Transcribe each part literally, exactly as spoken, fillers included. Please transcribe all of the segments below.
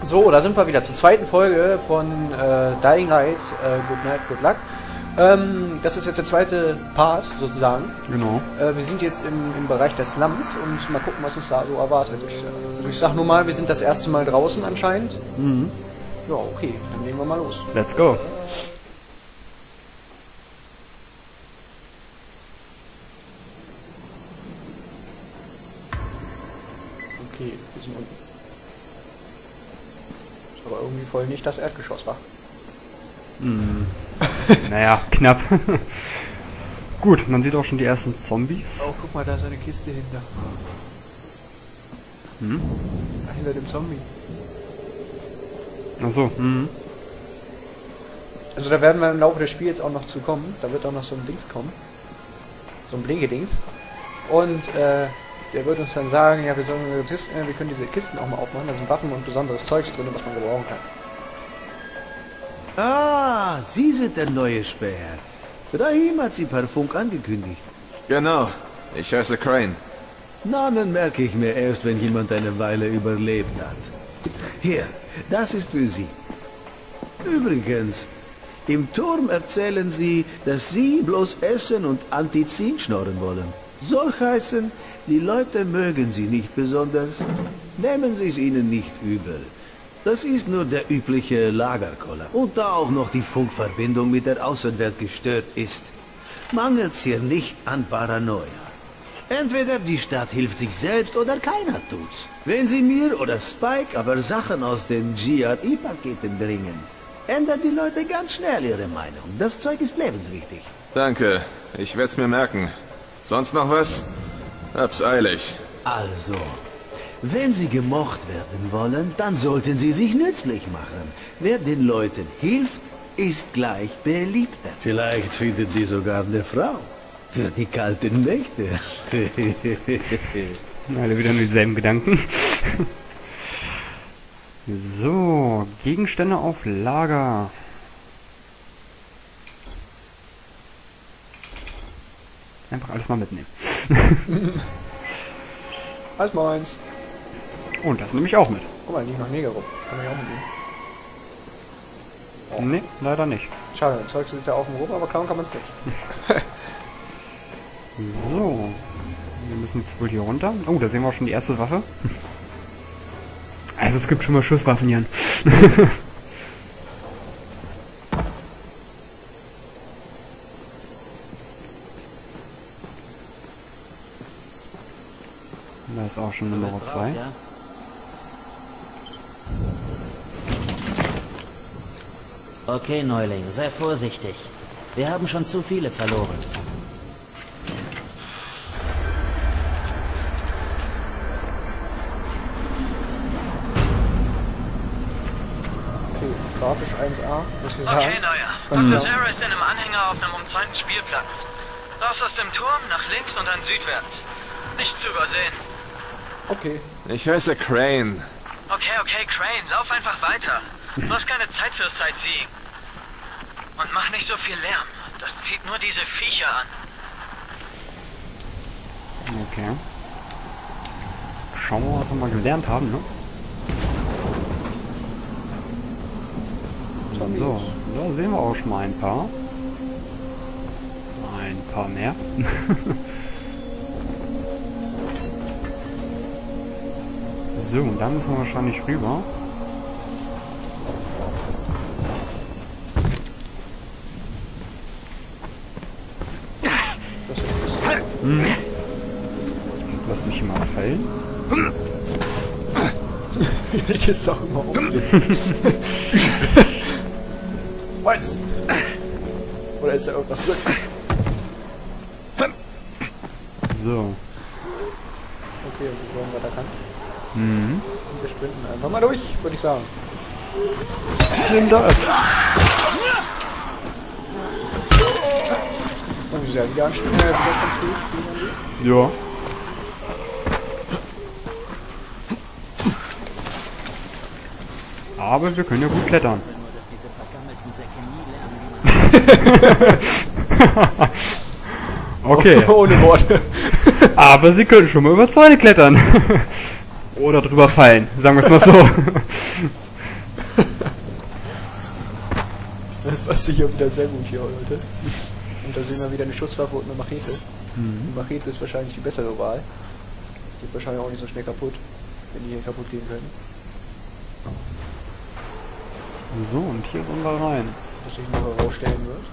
So, da sind wir wieder zur zweiten Folge von äh, Dying Light, äh, Good Night, Good Luck. Ähm, das ist jetzt der zweite Part, sozusagen. Genau. Äh, wir sind jetzt im, im Bereich der Slums und mal gucken, was uns da so erwartet. Ich, also ich sag nur mal, wir sind das erste Mal draußen anscheinend. Mhm. Ja, okay, dann legen wir mal los. Let's go. Okay, wir sind unten. Ist aber irgendwie voll nicht das Erdgeschoss, wa? Mhm. Naja, knapp. Gut, man sieht auch schon die ersten Zombies. Oh, guck mal, da ist eine Kiste hinter. Hm? Da hinter dem Zombie. Achso, mhm. Also da werden wir im Laufe des Spiels auch noch zu kommen. Da wird auch noch so ein Dings kommen. So ein Blinke-Dings. Und äh, der wird uns dann sagen, ja, wir, sollen, äh, wir können diese Kisten auch mal aufmachen. Da sind Waffen und besonderes Zeugs drin, was man gebrauchen kann. Ah, Sie sind der neue Späher. Rahim hat Sie per Funk angekündigt. Genau. Ich heiße Crane. Namen merke ich mir erst, wenn jemand eine Weile überlebt hat. Hier, das ist für Sie. Übrigens, im Turm erzählen Sie, dass Sie bloß essen und Antizin schnorren wollen. Soll heißen, die Leute mögen Sie nicht besonders. Nehmen Sie es ihnen nicht übel. Das ist nur der übliche Lagerkoller. Und da auch noch die Funkverbindung mit der Außenwelt gestört ist, mangelt's hier nicht an Paranoia. Entweder die Stadt hilft sich selbst oder keiner tut's. Wenn Sie mir oder Spike aber Sachen aus den G R I-Paketen bringen, ändern die Leute ganz schnell ihre Meinung. Das Zeug ist lebenswichtig. Danke. Ich werd's mir merken. Sonst noch was? Hab's eilig. Also, wenn Sie gemocht werden wollen, dann sollten Sie sich nützlich machen. Wer den Leuten hilft, ist gleich beliebter. Vielleicht finden Sie sogar eine Frau. Für die kalten Nächte. Alle wieder nur dieselben Gedanken. So, Gegenstände auf Lager. Einfach alles mal mitnehmen. Alles meins. Und das nehme ich auch mit. Guck mal, liegt noch Neger rum. Kann ich auch mitnehmen. Nee, leider nicht. Schade, das Zeug liegt da auf dem rum, aber klauen kann man es nicht. So. Wir müssen jetzt wohl hier runter. Oh, da sehen wir auch schon die erste Waffe. Also es gibt schon mal Schusswaffen hier. Da ist auch schon Nummer zwei. Okay, Neuling, sei vorsichtig. Wir haben schon zu viele verloren. Okay, grafisch eins A, muss ich sagen. Okay, Neuer. Doktor Sarah ist in einem Anhänger auf einem umzäunten Spielplatz. Raus aus dem Turm, nach links und dann südwärts. Nicht zu übersehen. Okay. Ich heiße Crane. Okay, okay, Crane, lauf einfach weiter. Du hast keine Zeit für Sightseeing. Und mach nicht so viel Lärm. Das zieht nur diese Viecher an. Okay. Schauen wir mal, was wir mal gelernt haben, ne? So, da sehen wir auch schon mal ein paar. Ein paar mehr. So, und dann müssen wir wahrscheinlich rüber. Hm. Lass mich mal fallen. Die Kiste auch immer um. Was? Oder ist da irgendwas drin? So. Okay, und wir wollen weiter kann. Mhm. Und wir sprinten einfach mal durch, würde ich sagen. Nimm das! Oh, sie ist ja wieder anstrengend. Ja, widerstandsfähig. Ja. Aber wir können ja gut klettern. Okay. Ohne Worte. Aber sie können schon mal über Zäune klettern. Oder drüber fallen, sagen wir es mal so. passt sich ja wieder sehr gut hier, Leute. Und da sehen wir wieder eine Schusswaffe und eine Machete. Mhm. Die Machete ist wahrscheinlich die bessere Wahl. Geht wahrscheinlich auch nicht so schnell kaputt, wenn die hier kaputt gehen können. So, und hier wollen wir rein. Was sich noch herausstellen wird.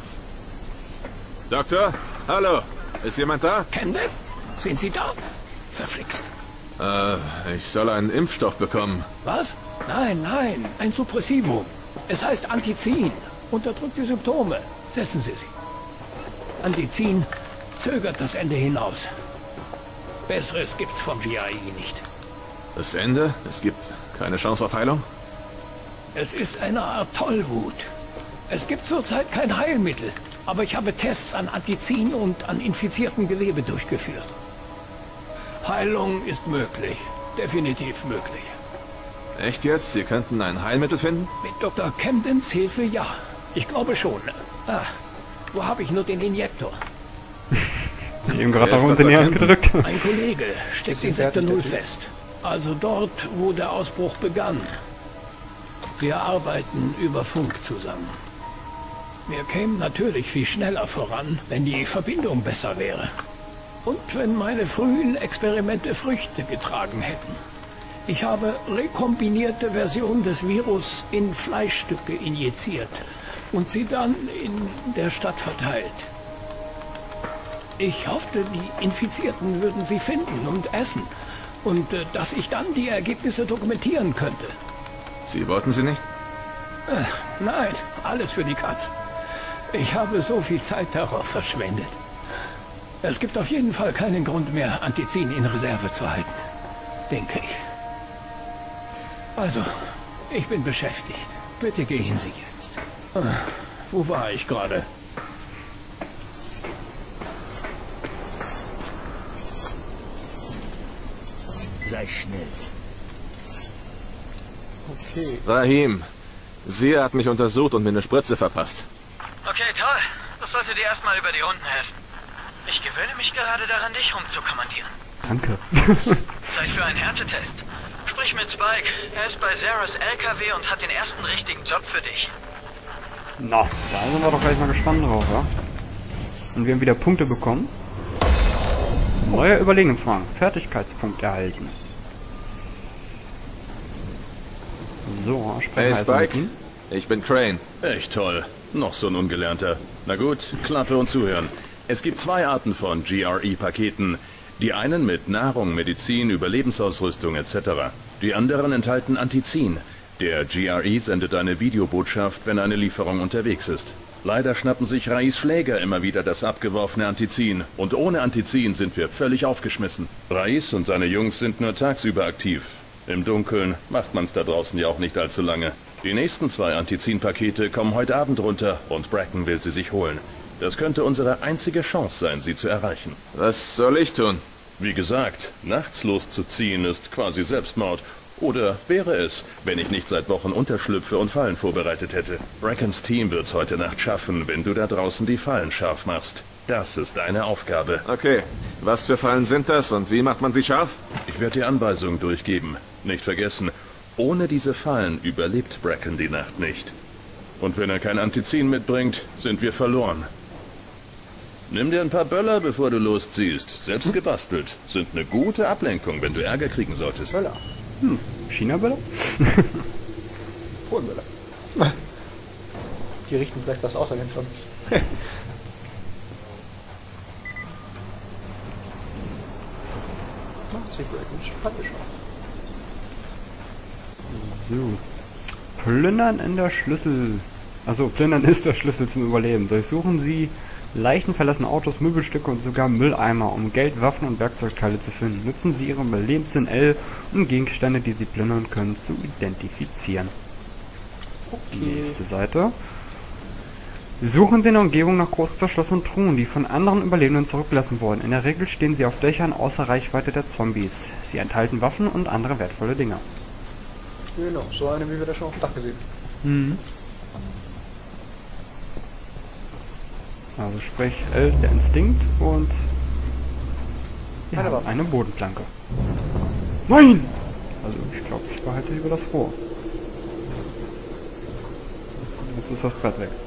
Doktor, hallo. Ist jemand da? Kendall? Sind Sie da? Verflixt. Äh, ich soll einen Impfstoff bekommen. Was? Nein, nein, ein Suppressivum. Es heißt Antizin. Unterdrückt die Symptome. Setzen Sie sich. Antizin zögert das Ende hinaus. Besseres gibt's vom G R I nicht. Das Ende? Es gibt keine Chance auf Heilung? Es ist eine Art Tollwut. Es gibt zurzeit kein Heilmittel, aber ich habe Tests an Antizin und an infiziertem Gewebe durchgeführt. Heilung ist möglich. Definitiv möglich. Echt jetzt? Sie könnten ein Heilmittel finden? Mit Doktor Camdens Hilfe ja. Ich glaube schon. Ah, wo habe ich nur den Injektor? Eben gerade auf uns in die Hand gedrückt. Ein Kollege steckt in Sektor null fest. Also dort, wo der Ausbruch begann. Wir arbeiten über Funk zusammen. Wir kämen natürlich viel schneller voran, wenn die Verbindung besser wäre. Und wenn meine frühen Experimente Früchte getragen hätten. Ich habe rekombinierte Versionen des Virus in Fleischstücke injiziert und sie dann in der Stadt verteilt. Ich hoffte, die Infizierten würden sie finden und essen und äh, dass ich dann die Ergebnisse dokumentieren könnte. Sie wollten sie nicht? Äh, nein, alles für die Katz. Ich habe so viel Zeit darauf verschwendet. Es gibt auf jeden Fall keinen Grund mehr, Antizin in Reserve zu halten. Denke ich. Also, ich bin beschäftigt. Bitte gehen Sie jetzt. Ah, wo war ich gerade? Sei schnell. Okay. Rahim, sie hat mich untersucht und mir eine Spritze verpasst. Okay, toll. Das sollte dir erstmal über die Runden helfen. Ich gewöhne mich gerade daran, dich rumzukommandieren. Danke. Zeit für einen Härtetest. Sprich mit Spike. Er ist bei Zeros L K W und hat den ersten richtigen Job für dich. Na, da sind wir doch gleich mal gespannt drauf, ja? Und wir haben wieder Punkte bekommen. Neuer Überlegungsrang. Fertigkeitspunkt erhalten. So, Hey sprechen Spike, ich bin Crane. Echt toll. Noch so ein Ungelernter. Na gut, Klappe und zuhören. Es gibt zwei Arten von G R I-Paketen. Die einen mit Nahrung, Medizin, Überlebensausrüstung et cetera. Die anderen enthalten Antizin. Der G R I sendet eine Videobotschaft, wenn eine Lieferung unterwegs ist. Leider schnappen sich Rais Schläger immer wieder das abgeworfene Antizin. Und ohne Antizin sind wir völlig aufgeschmissen. Rais und seine Jungs sind nur tagsüber aktiv. Im Dunkeln macht man's da draußen ja auch nicht allzu lange. Die nächsten zwei Antizin-Pakete kommen heute Abend runter und Bracken will sie sich holen. Das könnte unsere einzige Chance sein, sie zu erreichen. Was soll ich tun? Wie gesagt, nachts loszuziehen ist quasi Selbstmord. Oder wäre es, wenn ich nicht seit Wochen Unterschlüpfe und Fallen vorbereitet hätte. Brackens Team wird's heute Nacht schaffen, wenn du da draußen die Fallen scharf machst. Das ist deine Aufgabe. Okay, was für Fallen sind das und wie macht man sie scharf? Ich werde dir Anweisungen durchgeben. Nicht vergessen, ohne diese Fallen überlebt Bracken die Nacht nicht. Und wenn er kein Antizin mitbringt, sind wir verloren. Nimm dir ein paar Böller, bevor du losziehst. Selbst gebastelt. Sind eine gute Ablenkung, wenn du Ärger kriegen solltest. Böller. Hm, China-Böller? Polenböller. Die richten vielleicht was aus an den Zombies. Macht sich Bracken spannend. So. Plündern in der Schlüssel. Also Plündern ist der Schlüssel zum Überleben. Durchsuchen Sie Leichen, verlassene Autos, Möbelstücke und sogar Mülleimer, um Geld, Waffen und Werkzeugteile zu finden. Nutzen Sie Ihren Überlebenssinn L, um Gegenstände, die Sie plündern können, zu identifizieren. Okay. Nächste Seite. Suchen Sie in der Umgebung nach großen verschlossenen Truhen, die von anderen Überlebenden zurückgelassen wurden. In der Regel stehen sie auf Dächern außer Reichweite der Zombies. Sie enthalten Waffen und andere wertvolle Dinge. Genau, so eine, wie wir da schon auf dem Dach gesehen haben. Mhm. Also sprich L, der Instinkt und ja, eine, eine Bodenplanke. Nein! Also ich glaube, ich behalte lieber das vor. ist das Brett weg.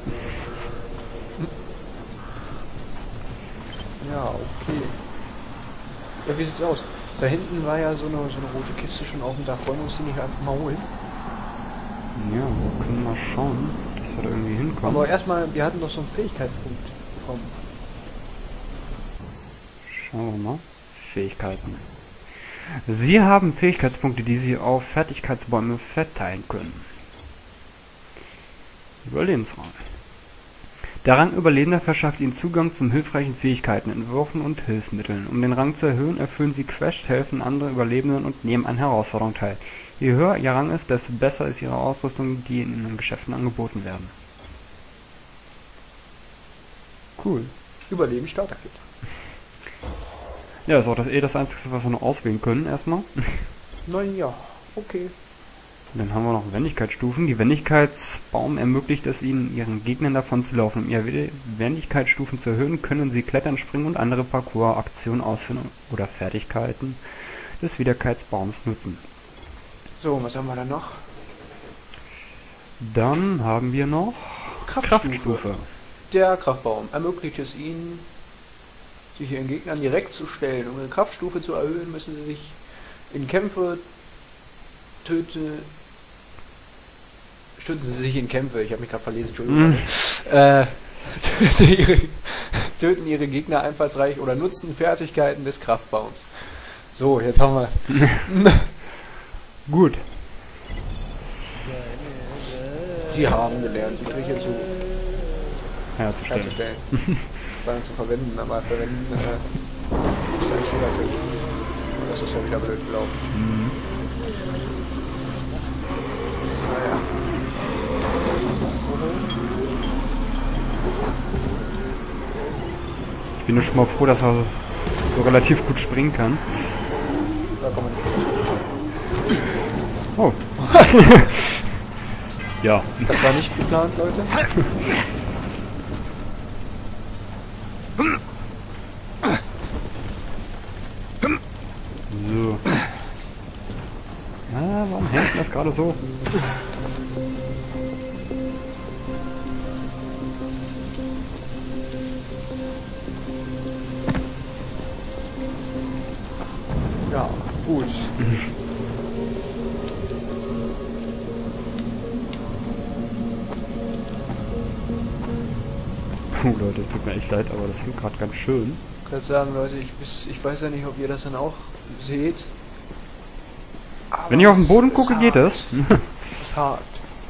Ja, okay. Ja, wie sieht's aus? Da hinten war ja so eine, so eine rote Kiste schon auf dem Dach. Wollen wir uns die nicht einfach mal holen? Ja, wir können mal schauen, dass wir da irgendwie hinkommen. Aber erstmal, wir hatten doch so einen Fähigkeitspunkt bekommen. Schauen wir mal. Fähigkeiten. Sie haben Fähigkeitspunkte, die Sie auf Fertigkeitsbäume verteilen können. Überlebensraum. Der Rang Überlebender verschafft Ihnen Zugang zum hilfreichen Fähigkeiten, Entwürfen und Hilfsmitteln. Um den Rang zu erhöhen, erfüllen Sie Quests, helfen anderen Überlebenden und nehmen an Herausforderungen teil. Je höher Ihr Rang ist, desto besser ist Ihre Ausrüstung, die in den Geschäften angeboten werden. Cool. Überleben Starter-Kit. Ja, das ist auch das eh das Einzige, was wir noch auswählen können erstmal. Naja, okay. Dann haben wir noch Wendigkeitsstufen. Die Wendigkeitsbaum ermöglicht es Ihnen, Ihren Gegnern davon zu laufen. Um Ihre Wendigkeitsstufen zu erhöhen, können Sie klettern, springen und andere Parcours-Aktionen ausführen oder Fertigkeiten des Wendigkeitsbaums nutzen. So, was haben wir dann noch? Dann haben wir noch Kraftstufe. Kraftstufe. Der Kraftbaum ermöglicht es Ihnen, sich Ihren Gegnern direkt zu stellen. Um Ihre Kraftstufe zu erhöhen, müssen Sie sich in Kämpfe töten. Stürzen Sie sich in Kämpfe. Ich habe mich gerade verlesen, Entschuldigung. Mm. Äh, töten, ihre, töten Ihre Gegner einfallsreich oder nutzen Fertigkeiten des Kraftbaums. So, jetzt haben wir es. Gut. Sie haben gelernt, die Triche zu herzustellen. herzustellen. Dann zu verwenden, aber verwenden äh, muss eigentlich jeder können. Das ist ja wieder blöd gelaufen. Mhm. Naja. Ich bin nur schon mal froh, dass er so relativ gut springen kann. Da kommen wir nicht raus. Oh. Ja. Das war nicht geplant, Leute. So. Ah, warum hängt das gerade so? Ja, gut. Oh Leute, es tut mir echt leid, aber das hängt gerade ganz schön. Ich kann sagen, Leute, ich, ich weiß ja nicht, ob ihr das dann auch seht. Aber wenn ich auf den Boden es gucke, ist geht hart. das. Es ist hart.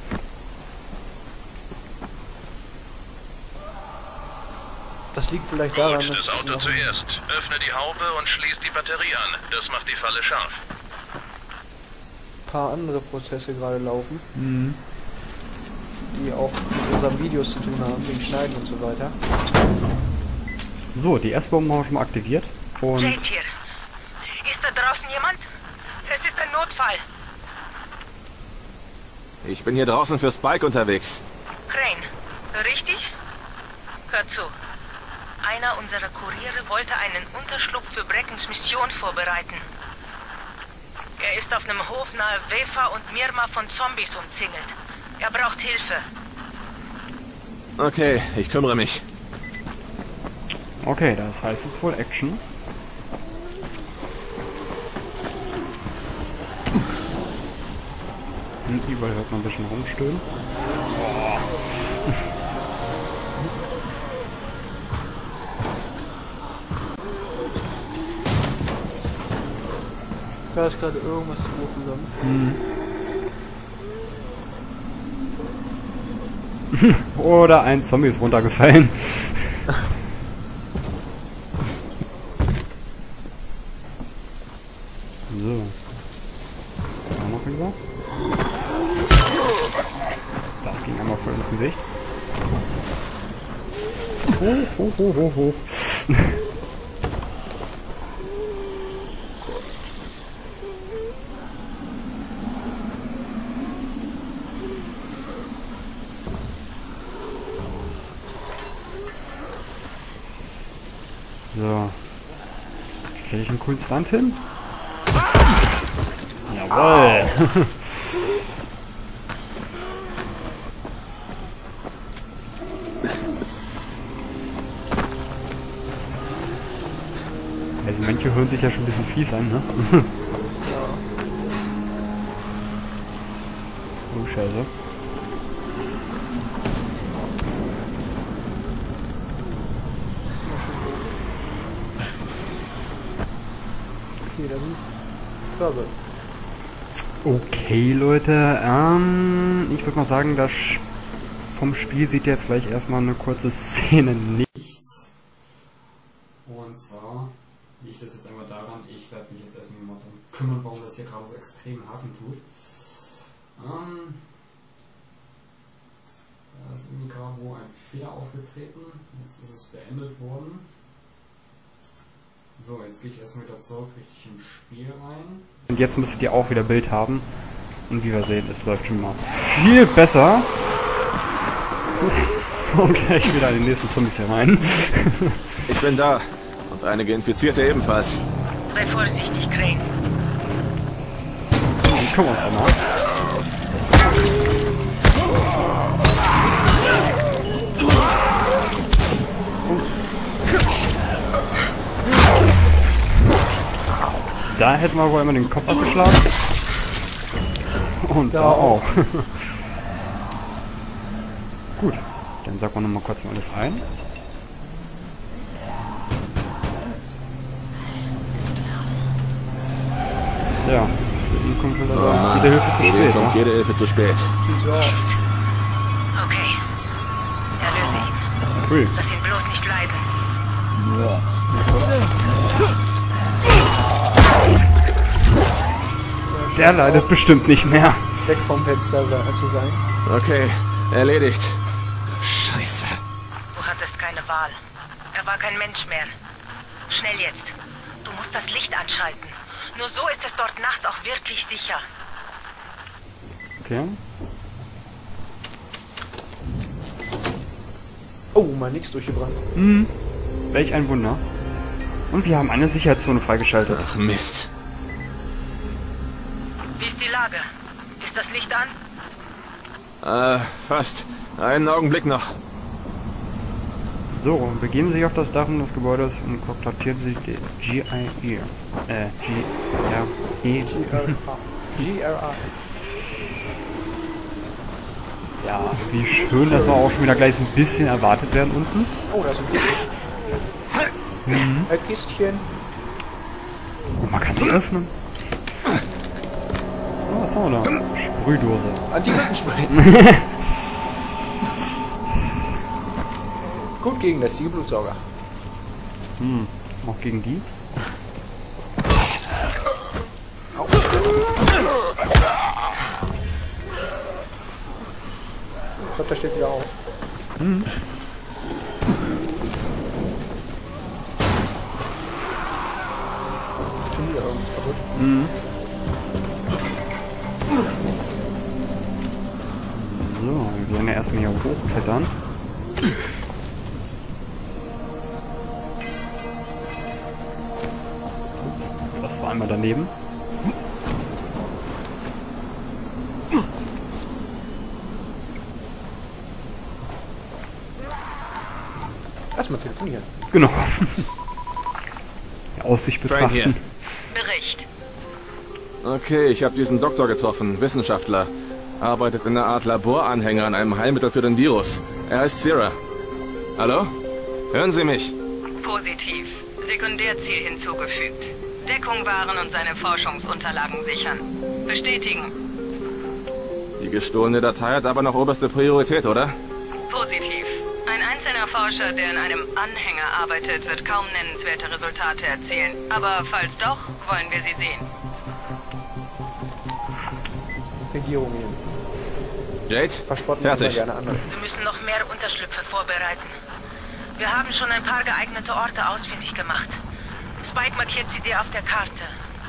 Das liegt vielleicht Gut, daran, dass das Auto noch zuerst. Öffne die Haube und schließ die Batterie an. Das macht die Falle scharf. ein paar andere Prozesse gerade laufen, Mhm. die auch mit unseren Videos zu tun haben, wegen Schneiden und so weiter. So, die S-Bomben haben wir schon mal aktiviert. Und Jade hier. Ist da draußen jemand? Es ist ein Notfall. Ich bin hier draußen für Spike unterwegs. Crane, richtig? Hör zu. Einer unserer Kuriere wollte einen Unterschlupf für Breckens Mission vorbereiten. Er ist auf einem Hof nahe Wefa und Mirma von Zombies umzingelt. Er braucht Hilfe. Okay, ich kümmere mich. okay, das heißt jetzt wohl Action. Und überall hört man ein bisschen rumstöhnen. Da ist gerade irgendwas zu hochgegangen. Hm. Oder ein Zombie ist runtergefallen. So. Da noch rüber. Das ging einmal voll ins Gesicht. Hoch, hoch, hoch, hoch, hoch. So. Kriege ich einen coolen Stunt hin? Jawohl! Also manche hören sich ja schon ein bisschen fies an, ne? Ja. Oh, Scheiße. Okay, dann Körbe. Okay, Leute, ähm, ich würde mal sagen, das vom Spiel sieht jetzt gleich erstmal eine kurze Szene nichts. Und zwar liegt das jetzt einmal daran, ich werde mich jetzt erstmal mal darum kümmern, warum das hier gerade so extrem haken tut. Ähm, da ist irgendwie gerade wo ein Fehler aufgetreten, jetzt ist es beendet worden. So, jetzt gehe ich erstmal wieder zurück, richtig im Spiel rein. Und jetzt müsstet ihr auch wieder Bild haben. Und wie wir sehen, es läuft schon mal viel besser. Und gleich wieder in den nächsten Zombies hier rein. Ich bin da. Und einige Infizierte ebenfalls. Sei vorsichtig, Crane. Die kommen uns auch mal. Da hätten wir wohl einmal den Kopf abgeschlagen. Und da, da auch. Gut, dann sagen wir nochmal kurz mal alles ein. Ja, dann kommt wieder Oh Mann, jede Hilfe zu für den spät. kommt Ja? jede Hilfe zu spät. Sieht so aus. Okay. Erlöse ihn. Cool. Lass ihn bloß nicht leiden. Der leidet bestimmt nicht mehr. Weg vom Fenster se- zu sein. Okay, erledigt. Scheiße. Du hattest keine Wahl. Er war kein Mensch mehr. Schnell jetzt. Du musst das Licht anschalten. Nur so ist es dort nachts auch wirklich sicher. Okay. Oh, mal nichts durchgebrannt. Hm. Welch ein Wunder. Und wir haben eine Sicherheitszone freigeschaltet. Ach Mist. Wie ist die Lage? Ist das Licht an? Äh, fast. Einen Augenblick noch. So, begeben Sie sich auf das Dach des Gebäudes und kontaktieren Sie die G I E. Äh, G R E. G R A. G R A. Ja, wie schön, dass wir auch schon wieder gleich so ein bisschen erwartet werden unten. Oh, da ist ein Kistchen. Mhm. Ein Kistchen. Und man kann sie öffnen. Oh, was haben wir da? Sprühdose. Anti-Mückenspray. Gut gegen lästige Blutsauger. Hm, auch gegen die? Au. Ich glaube, der steht wieder auf. Mhm. Schon wieder irgendwas kaputt. Mhm. So, wir werden ja erstmal hier hochklettern. Ups, das war einmal daneben. Erstmal telefonieren. Genau. Die Aussicht Train hier. betrachten. Bericht. Okay, ich habe diesen Doktor getroffen, Wissenschaftler. Arbeitet in einer Art Laboranhänger an einem Heilmittel für den Virus. Er heißt Sierra. Hallo? Hören Sie mich? Positiv. Sekundärziel hinzugefügt. Deckung wahren und seine Forschungsunterlagen sichern. Bestätigen. Die gestohlene Datei hat aber noch oberste Priorität, oder? Positiv. Ein einzelner Forscher, der in einem Anhänger arbeitet, wird kaum nennenswerte Resultate erzielen. Aber falls doch, wollen wir sie sehen. Regierung hier. Jade? Verspotten wir Fertig. gerne andere. Wir müssen noch mehr Unterschlüpfe vorbereiten. Wir haben schon ein paar geeignete Orte ausfindig gemacht. Spike markiert sie dir auf der Karte.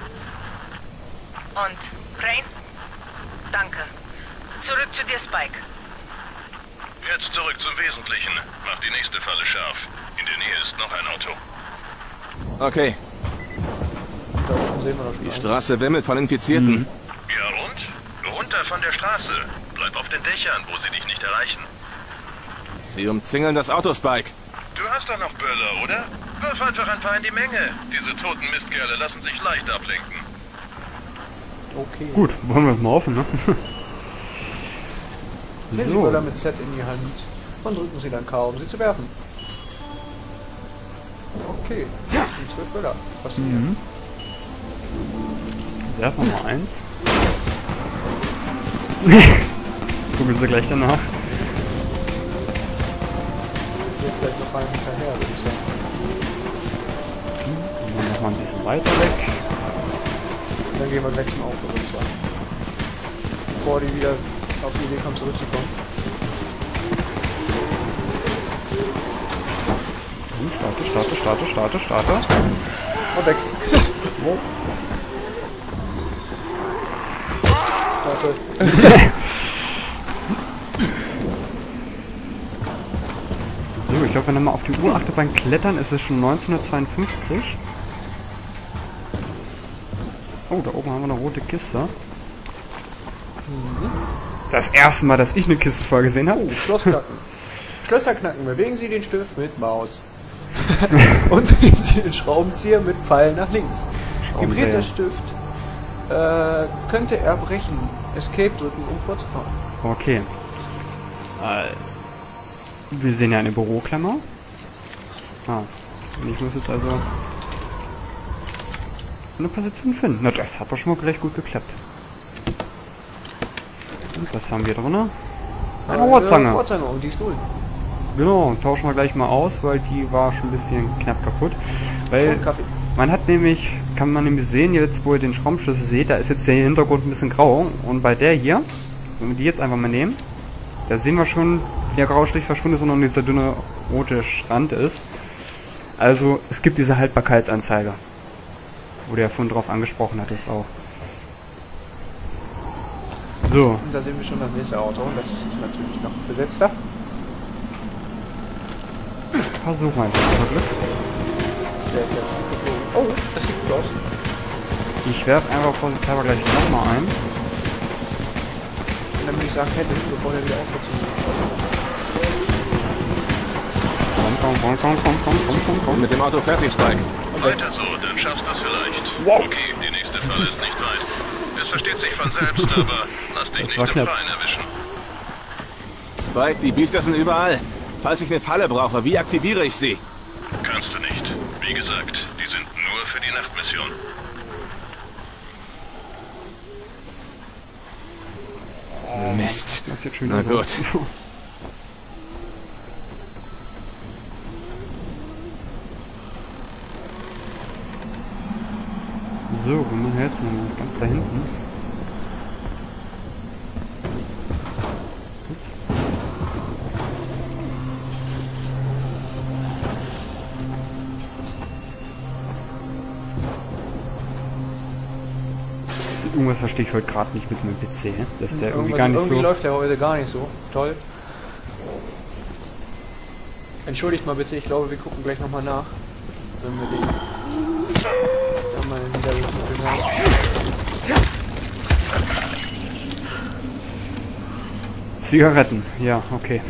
Und, Crane? Danke. Zurück zu dir, Spike. Jetzt zurück zum Wesentlichen. Mach die nächste Falle scharf. In der Nähe ist noch ein Auto. Okay. Da oben sehen wir doch schon Die eins. Straße wimmelt von Infizierten. Mhm. Ja und? Runter von der Straße. Bleib auf den Dächern, wo sie dich nicht erreichen. Sie umzingeln das Auto, Spike. Du hast doch noch Böller, oder? Wirf einfach ein paar in die Menge. Diese toten Mistkerle lassen sich leicht ablenken. Okay. Gut, wollen wir es mal offen, ne? Nehmen Sie Böller mit Z in die Hand und drücken Sie dann K, um sie zu werfen. Okay, die zwölf Böller. Faszinierend. Mhm. Werfen wir mal eins. Gucken Sie gleich danach. Geht vielleicht noch rein hinterher, würde ich sagen. Gehen wir noch mal ein bisschen weiter weg. Dann gehen wir gleich zum Auto, würde ich sagen. Bevor die wieder auf die Idee kommen, zurückzukommen. Starte, starte, starte, starte, starte. Und weg. Wo? Starte. So, ich glaube, wenn wir mal auf die Uhr achte beim Klettern, ist es schon neunzehnhundertzweiundfünfzig. Oh, da oben haben wir eine rote Kiste. Das erste Mal, dass ich eine Kiste vorgesehen habe. Oh, Schlossknacken. Schlösser knacken. Bewegen Sie den Stift mit Maus. Und drehen Sie den Schraubenzieher mit Pfeil nach links. Vibriert der Stift, äh, könnte er brechen. Escape drücken, um fortzufahren. Okay. Also, wir sehen ja eine Büroklammer. Ah, und ich muss jetzt also eine Position finden. Na, das hat doch schon mal recht gut geklappt. Und was haben wir drin? Eine Rohrzange. Rohrzange, und die ist null. Genau, tauschen wir gleich mal aus, weil die war schon ein bisschen knapp kaputt. Weil man hat nämlich, kann man nämlich sehen, jetzt wo ihr den Schraubenschlüssel seht, da ist jetzt der Hintergrund ein bisschen grau. Und bei der hier, wenn wir die jetzt einfach mal nehmen, da sehen wir schon, wie der graue Strich verschwunden ist und noch dieser dünne rote Strand ist. Also es gibt diese Haltbarkeitsanzeige, wo der vorhin drauf angesprochen hat, ist auch. So. Und da sehen wir schon das nächste Auto, und das ist natürlich noch besetzter. Versuchen wir einfach unser Glück. Der ist jetzt geflogen. Oh, das sieht gut aus. Ich werfe einfach vorsichtshalber gleich nochmal ein. Und dann würde ich sagen, hätte ich, bevor der wieder aufhört zu machen. Komm, komm, komm, komm, komm, komm, komm, komm, komm. Mit dem Auto fertig, Spike. Weiter so, dann schaffst du es vielleicht. Wow. Okay, die nächste Falle ist nicht weit. Es versteht sich von selbst, aber lass dich nicht im knapp. Freien erwischen. Spike, die Biester sind überall. Falls ich eine Falle brauche, wie aktiviere ich sie? Kannst du nicht. Wie gesagt, die sind nur für die Nachtmission. Mist. Das ist jetzt schon Na wieder gut. so. So, wir machen jetzt noch ganz da hinten. Irgendwas verstehe ich heute gerade nicht mit meinem P C. Dass der irgendwie gar nicht irgendwie so... läuft der heute gar nicht so. Toll. Entschuldigt mal bitte, ich glaube, wir gucken gleich nochmal nach. Wenn wir den... Dann mal wieder geknüppelt haben. Zigaretten, ja, okay.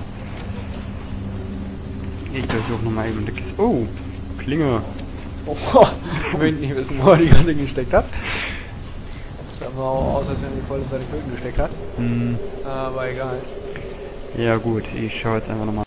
Ich versuche nochmal eben eine Kiste. Oh, Klinge. Oh, ich möchte nicht wissen, wo er die ganze gesteckt hat. Sah mal aus, als wenn er die voll in seine Köpfe gesteckt hat. Hm. Aber egal. Ja gut, ich schaue jetzt einfach nochmal.